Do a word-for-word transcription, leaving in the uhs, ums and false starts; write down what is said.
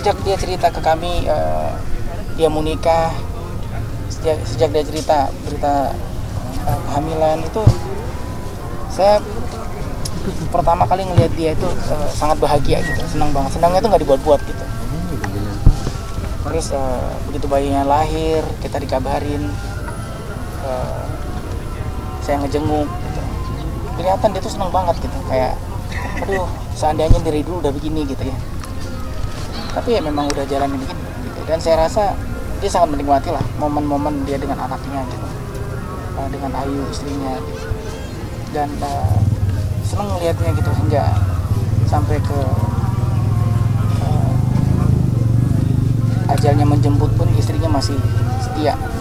sejak dia cerita ke kami uh, dia mau nikah, sejak, sejak dia cerita berita uh, kehamilan itu, saya pertama kali ngelihat dia itu uh, sangat bahagia gitu, senang banget. Senangnya tuh nggak dibuat-buat gitu. Terus uh, begitu bayinya lahir, kita dikabarin, uh, saya ngejenguk gitu. Kelihatan dia tuh senang banget gitu, kayak aduh seandainya dari dulu udah begini gitu ya. Tapi ya memang udah jalannya begini gitu. Dan saya rasa dia sangat menikmati lah momen-momen dia dengan anaknya gitu, uh, dengan Ayu istrinya gitu. Dan uh, senang ngelihatnya gitu hingga sampai ke uh, ajalnya menjemput pun istrinya masih setia.